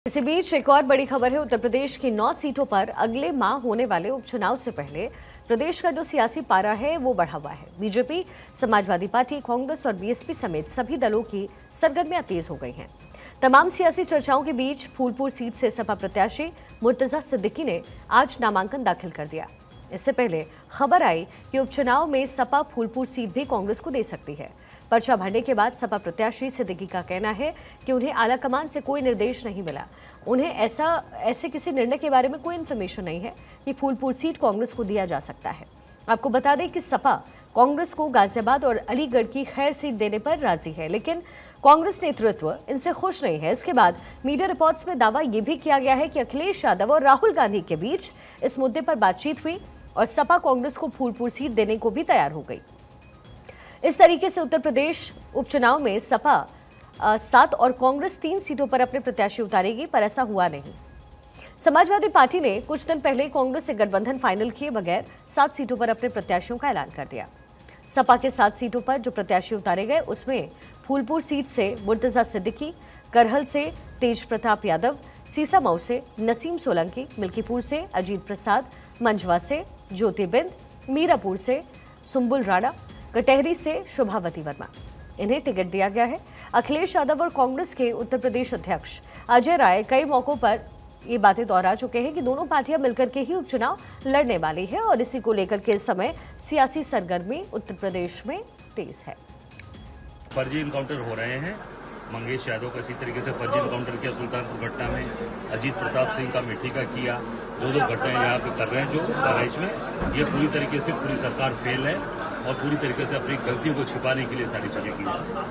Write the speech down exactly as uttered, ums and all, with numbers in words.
इसी बीच एक और बड़ी खबर है। उत्तर प्रदेश की नौ सीटों पर अगले माह होने वाले उपचुनाव से पहले प्रदेश का जो सियासी पारा है वो बढ़ा हुआ है। बीजेपी, समाजवादी पार्टी, कांग्रेस और बीएसपी समेत सभी दलों की सरगर्मियां तेज हो गई हैं। तमाम सियासी चर्चाओं के बीच फूलपुर सीट से सपा प्रत्याशी मुर्तजा सिद्दीकी ने आज नामांकन दाखिल कर दिया। इससे पहले खबर आई कि उपचुनाव में सपा फूलपुर सीट भी कांग्रेस को दे सकती है। पर्चा भरने के बाद सपा प्रत्याशी सिद्दीकी का कहना है कि उन्हें आलाकमान से कोई निर्देश नहीं मिला। उन्हें ऐसा ऐसे किसी निर्णय के बारे में कोई इन्फॉर्मेशन नहीं है कि फूलपुर सीट कांग्रेस को दिया जा सकता है। आपको बता दें कि सपा कांग्रेस को गाजियाबाद और अलीगढ़ की खैर सीट देने पर राजी है, लेकिन कांग्रेस नेतृत्व इनसे खुश नहीं है। इसके बाद मीडिया रिपोर्ट्स में दावा यह भी किया गया है कि अखिलेश यादव और राहुल गांधी के बीच इस मुद्दे पर बातचीत हुई और सपा कांग्रेस को फूलपुर सीट देने को भी तैयार हो गई। इस तरीके से उत्तर प्रदेश उपचुनाव में सपा सात और कांग्रेस तीन सीटों पर अपने प्रत्याशी उतारेगी, पर ऐसा हुआ नहीं। समाजवादी पार्टी ने कुछ दिन पहले कांग्रेस से गठबंधन फाइनल किए बगैर सात सीटों पर अपने प्रत्याशियों का ऐलान कर दिया। सपा के सात सीटों पर जो प्रत्याशी उतारे गए उसमें फूलपुर सीट से मुर्तजा सिद्दीकी, करहल से तेज प्रताप यादव, सीसामऊ से नसीम सोलंकी, मिल्कीपुर से अजीत प्रसाद, मंझवा से ज्योतिबिंद, मीरापुर से सुंबुल राणा, कटहरी से शुभावती वर्मा, इन्हें टिकट दिया गया है। अखिलेश यादव और कांग्रेस के उत्तर प्रदेश अध्यक्ष अजय राय कई मौकों पर ये बातें दोहरा चुके हैं कि दोनों पार्टियां मिलकर के ही उपचुनाव लड़ने वाली है और इसी को लेकर के इस समय सियासी सरगर्मी उत्तर प्रदेश में तेज है। फर्जी इनकाउंटर हो रहे हैं। मंगेश यादव का इसी तरीके से फर्जी इनकाउंटर किया सुल्तानपुर घटना में, अजीत प्रताप सिंह का मिट्टी का किया, दो दो घटनाएं यहाँ पे कर रहे हैं जो बहराइच में। ये पूरी तरीके से पूरी सरकार फेल है और पूरी तरीके से अपनी गलतियों को छिपाने के लिए सारी चीजें की जाती हैं।